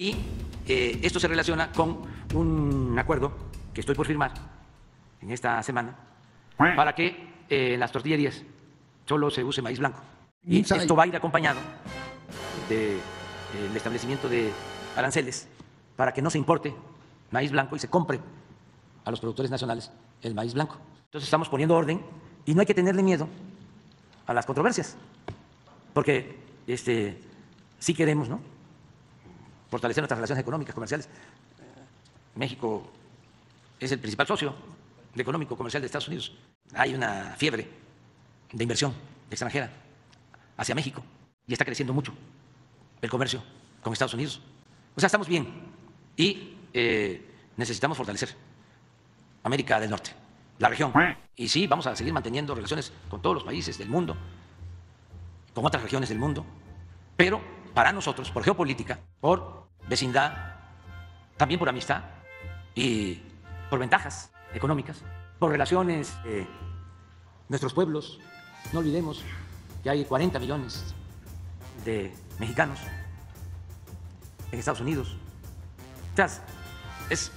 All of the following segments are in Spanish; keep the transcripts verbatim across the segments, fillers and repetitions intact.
Y eh, esto se relaciona con un acuerdo que estoy por firmar en esta semana para que eh, en las tortillerías solo se use maíz blanco. Y esto va a ir acompañado del de, establecimiento de aranceles para que no se importe maíz blanco y se compre a los productores nacionales el maíz blanco. Entonces estamos poniendo orden y no hay que tenerle miedo a las controversias, porque este, sí queremos, ¿no?, fortalecer nuestras relaciones económicas, comerciales. México es el principal socio económico comercial de Estados Unidos. Hay una fiebre de inversión extranjera hacia México y está creciendo mucho el comercio con Estados Unidos. O sea, estamos bien y eh, necesitamos fortalecer América del Norte, la región. Y sí, vamos a seguir manteniendo relaciones con todos los países del mundo, con otras regiones del mundo, pero para nosotros, por geopolítica, por vecindad, también por amistad y por ventajas económicas, por relaciones de nuestros pueblos. No olvidemos que hay cuarenta millones de mexicanos en Estados Unidos. O sea, es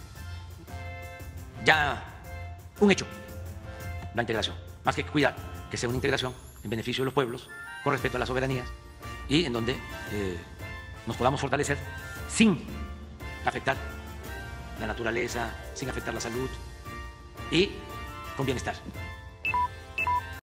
ya un hecho la integración, más que cuidar que sea una integración en beneficio de los pueblos, con respeto a las soberanías y en donde eh, nos podamos fortalecer sin afectar la naturaleza, sin afectar la salud y con bienestar.